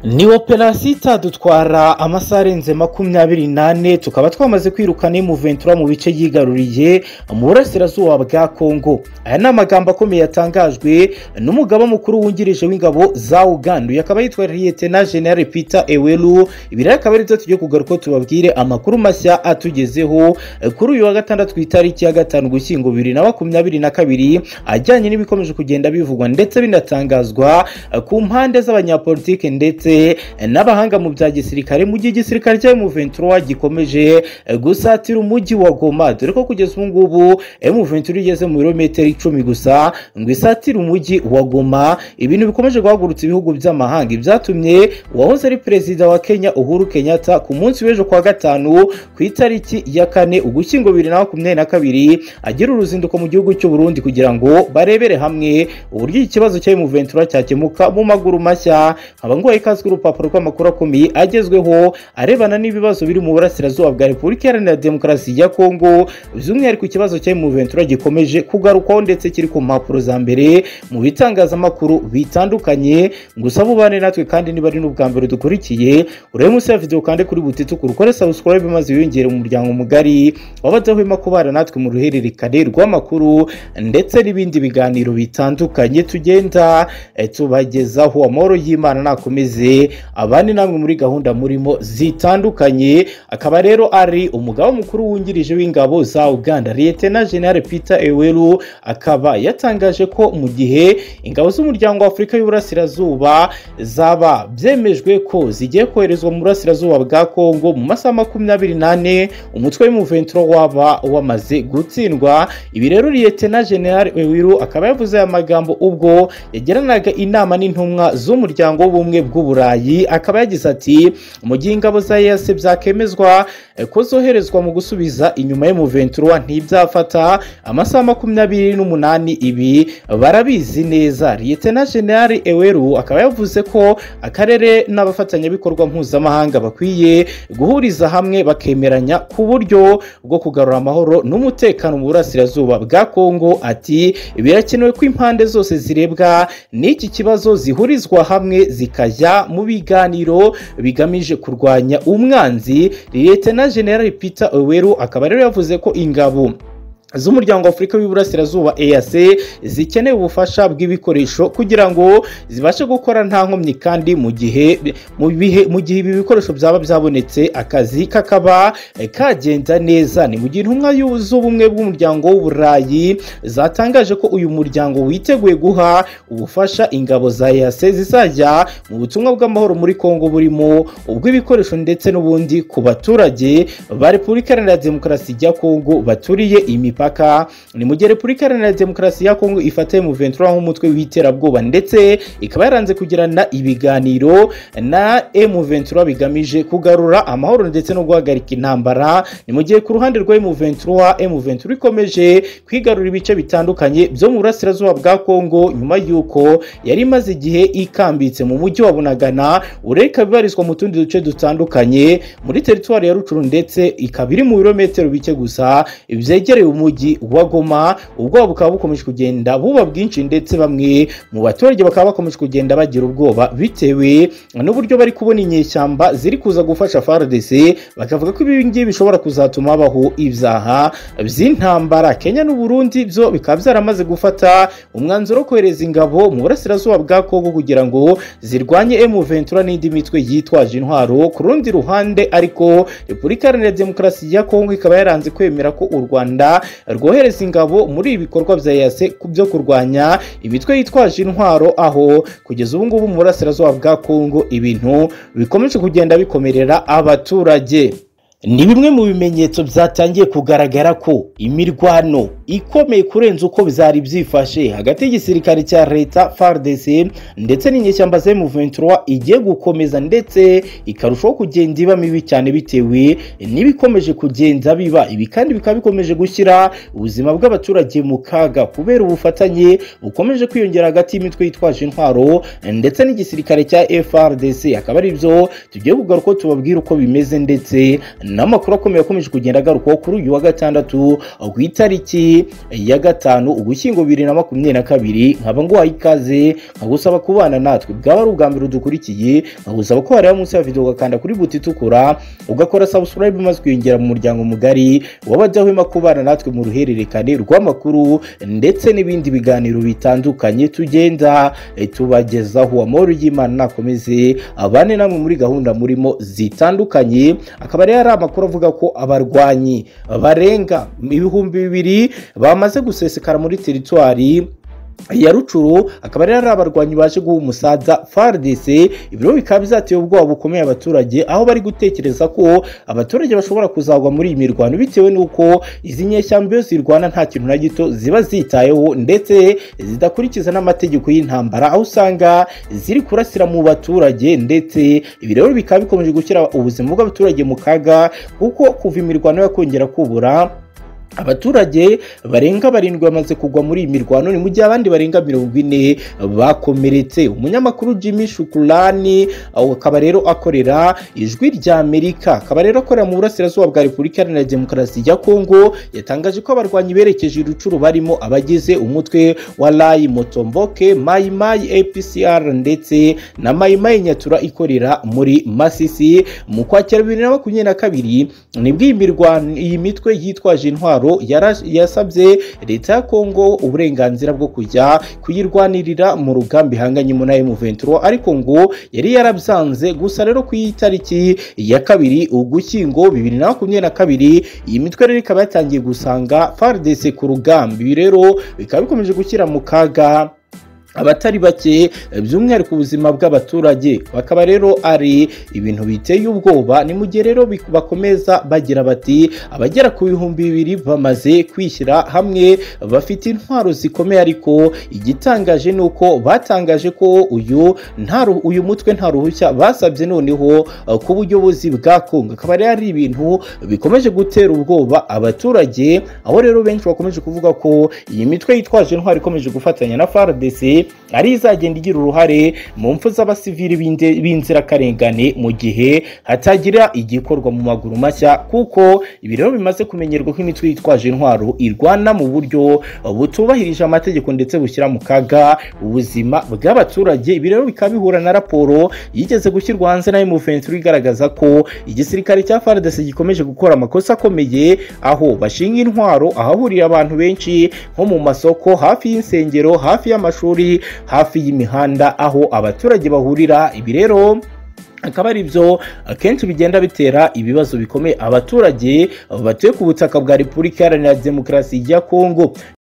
Ni operasita dutwara amasaha arenze 28 tukaba twamaze kwirukana M23 mu bice yigaruriye mu burasirazuba bwa Congo. Aya ni amagambo akomeye yatangajwe n'umugaba mukuru wungirije w'ingabo za Uganda yakaba yitwa Lieutenant General Peter Ewelu. Ibiraka akaba ari byo tujye kugaruka tubabwire amakuru mashya atugezeho kuri uyu wa gatandatu itariki ya 5 Ugushyingo 2022 ajyanye n'ibikomeje kugenda bivugwa ndetse binatangazwa ku mpande z'abanyapolitike ndetse n'abahanga mu bya gisirikare mu gihe igisirikare cya M23 gikomeje gusatira umujyi wa Goma, dore ko kugeza ubu ngubu M23 igeze mu birometero 10 gusa ngo isatire umujyi wa Goma. Ibintu bikomeje guhagurutsa ibihugu by'amahanga byatumye uwahoze ari perezida wa Kenya Uhuru Kenyatta ku munsi w'ejo kwa gatanu ku itariki ya 4 Ugushyingo 2022 agira uruzinduko mu gihugu cy'u Burundi kugira ngo barebere hamwe uburyo ikibazo cya M23 cyakemuka mu maguru mashya. Abangoye kazwe urupapuro rw'amakuru akomeye agezweho arebana n'ibibazo biri mu burasirazuba bwa Repubulika Iharanira Demokarasi ya Congo, by'umwihariko ikibazo cya M23 gikomeje kugarukwaho ndetse kiri ku mpapuro za mbere mu bitangazamakuru bitandukanye. Gusa bubane natwe kandi niba ari n'ubwa mbere dukurikiye urebe munsi ya video kandi kuri butitse ukore subscribe maze wiyongere mu muryango mugari wabadahwema kubara natwe mu ruhererekane rw'amakuru ndetse n'ibindi biganiro bitandukanye tugenda tubagezaho. Amahoro y'Imana nakomeze abandi namwe muri gahunda murimo zitandukanye. Akaba rero ari umugaba mukuru wungirije w'ingabo za Uganda Lieutenant General Peter Ewelu akaba yatangaje ko mu gihe ingabo z'umuryango wa Afrika y'Uburasirazuba zaba byemejwe ko zigiye koherezwa mu burasirazuba bwa Congo mu masaha 28 umutwe w'M23 waba wamaze gutsindwa. Ibi rero Lieutenant General Ewelu akaba yavuze aya magambo ubwo yagiranaga inama n'intumwa z'umuryango w'ubumwe bw'Uburayi. Akaba yagize ati mu gihe ingabo za EAC byakemezwa ko zoherezwa mu gusubiza inyuma y'M23 ntibyafata amasaha 28 ibi barabizi neza. Lieutenant General Ewelu akaba yavuze ko akarere n'abafatanyabikorwa mpuzamahanga bakwiye guhuriza hamwe bakemeranya ku buryo bwo kugarura amahoro n'umutekano mu burasirazuba bwa Congo. Ati birakenewe ko impande zose zirebwa n'iki kibazo zihurizwa hamwe zikajya mu biganiro bigamije kurwanya umwanzi. Lieutenant General Peter Ewelu akaba rero yavuze ko ingabo z'umuryango wa Afrika y'Uburasirazuba EAC zikeneye ubufasha bw'ibikoresho kugira ngo zibashe gukora nta nkomyi kandi mu gihe ibi bikoresho byaba byabonetse akazi kakaba kagenda neza. Ni mu gihe intumwa z'ubumwe bw'umuryango w'Uburayi zatangaje ko uyu muryango witeguye guha ubufasha ingabo za EAC zizajya mu butumwa bw'amahoro muri Congo burimo ubw'ibikoresho ndetse n'ubundi ku baturage ba Repubulika Iharanira Demokarasi ya Congo baturiye imipaka. Ni mu gihe Repubulika Iharanira Demokarasi ya Congo ifata M23 nk'umutwe w'iterabwoba ndetse ikaba yaranze kugirana ibiganiro na M23 bigamije kugarura amahoro ndetse no guhagarika intambara. Ni mu gihe ku ruhande rwa M23 ikomeje kwigarura ibice bitandukanye byo mu burasirazuba bwa Congo nyuma y'uko yari imaze igihe ikambitse mu mujyi wa Bunagana, ureka bibarizwa mu tundi duce dutandukanye muri teritwari ya Rucuru ndetse ikaba iri mu birometero bike gusa byegereye umujyi wa Goma. Ubwoba bukaba bukomeje kugenda buba bwinshi ndetse bamwe mu baturage bakaba bakomeje kugenda bagira ubwoba bitewe n'uburyo bari kubona inyeshyamba ziri kuza gufasha FARDC, bakavuga ko ibi ngibi bishobora kuzatuma habaho ibyaha by'intambara. Kenya n'u Burundi byo bikaba byaramaze gufata umwanzuro wo kohereza ingabo mu burasirazuba bwa Congo kugira ngo zirwanye M23 n'indi mitwe yitwaje intwaro. Ku rundi ruhande ariko Repubulika Iharanira Demokarasi ya Congo ikaba yaranze kwemera ko u Rwanda rwohereza ingabo muri ibikorwa bya EAC byo kurwanya imitwe yitwaje intwaro, aho kugeza ubu ngubu mu burasirazuba bwa Congo ibintu bikomeje kugenda bikomerera abaturage. Ni bimwe mu bimenyetso byatangiye kugaragara ko imirwano ikomeye kurenza uko bizari byifashe hagati y'igisirikare cya leta FARDC ndetse n'inyeshyamba za M23 igiye gukomeza ndetse ikarushaho kugenda iba mibi cyane bitewe n'ibikomeje kugenda biba. Ibi kandi bikaba bikomeje gushyira ubuzima bw'abaturage mu kaga kubera ubufatanye bukomeje kwiyongera hagati y'imitwe yitwaje intwaro ndetse n'igisirikare cya FARDC. Akaba ari byo tugiye kugaruka tubabwira uko bimeze ndetse n'amakuru akomeye akomeje kugenda agarukaho kuri uyu wa gatandatu ku itariki ya 5 Ugushyingo 2022. nkaba nguhaye ikaze nkagusaba kubana natwe bwaba ari ubwa mbere udukurikiye, nkagusaba ko wareba munsi ya video ugakanda kuri buti itukura ugakora subscribe maze kwiyongera mu muryango mugari wabadahwema kubana natwe mu ruhererekane rw'amakuru ndetse n'ibindi biganiro bitandukanye tugenda tubagezaho. Amahoro y'Imana nakomeze abane namwe muri gahunda murimo zitandukanye. Akaba ari amakuru avuga ko abarwanyi barenga 2000 bamaze gusesekara muri teritwari ya Rucuru. Akaba ari abarwanyi baje guha umusaza FARDC. Ibiro bikaba bizateye ubwoba bukomeye abaturage, aho bari gutekereza ko abaturage bashobora kuzagwa muri iyi mirwano bitewe nuko izi nyeshyamba zirwana nta kintu na gito ziba zitayeho ndetse zidakurikiza n'amategeko y'intambara, aho usanga ziri kurasira mu baturage ndetse ibiro bikaba bikomeje gushyira ubuzima bw'abaturage mu kaga, kuko kuva imirwano yakongera kubura abaturage barenga 7 bamaze kugwa muri iyi mirwano, ni mu gihe abandi barenga 40 bakomeretse. Umunyamakuru Jimmy Shukrani akaba rero akorera ijwi rya Amerika, akaba rero akorera mu burasirazuba bwa Repubulika Iharanira Demokarasi ya Congo, yatangaje ko abarwanyi berekeje i Rucuru barimo abagize umutwe wa Rai Motomboke, Mai Mai APCR ndetse na Mai Mai Nyatura ikorera muri Masisi. Mu Kwakira 2022 nibwo iyi mitwe yitwaje intwaro yasabye leta ya Congo uburenganzira bwo kujya kuyirwanirira mu rugambi hanganye mu M23, ariko ngo yari yarabyanze. Gusa rero ku itariki ya 2 Ugushyingo 2022 iyi mitwe rero ikaba yatangiye gusanga FARDC ku rugambi, rero bikaba bikomeje gushyira mu kaga abatari bake by'umwihariko ubuzima bw'abaturage. Bakaba rero ari ibintu biteye ubwoba. Ni mu gihe rero bakomeza bagira bati abagera ku 2000 bamaze kwishyira hamwe bafite intwaro zikomeye, ariko igitangaje nuko batangaje ko uyu mutwe nta ruhushya basabye noneho ku buyobozi bwa Congo. Akaba ari ibintu bikomeje gutera ubwoba abaturage, aho rero benshi bakomeje kuvuga ko iyi mitwe yitwaje intwaro ikomeje gufatanya na FARDC ari izagenda igira uruhare mu mpfu z'abasivili b'inzirakarengane mu gihe hatagira igikorwa mu maguru mashya, kuko ibi rero bimaze kumenyerwa ko imitwe yitwaje intwaro irwana mu buryo butubahirije amategeko ndetse bushyira mu kaga ubuzima bw'abaturage. Ibi rero bikaba bihura na raporo yigeze gushyirwa hanze na M23 igaragaza ko igisirikare cya FARDC gikomeje gukora amakosa akomeye, aho bashinga intwaro ahahurira abantu benshi nko mu masoko, hafi y'insengero, hafi y'amashuri, hafi y'imihanda, aho abaturage bahurira. Ibi rero akaba ari byo akenshi bigenda bitera ibibazo bikomeye abaturage batuye ku butaka bwa Repubulika Iharanira Demokarasi ya Congo.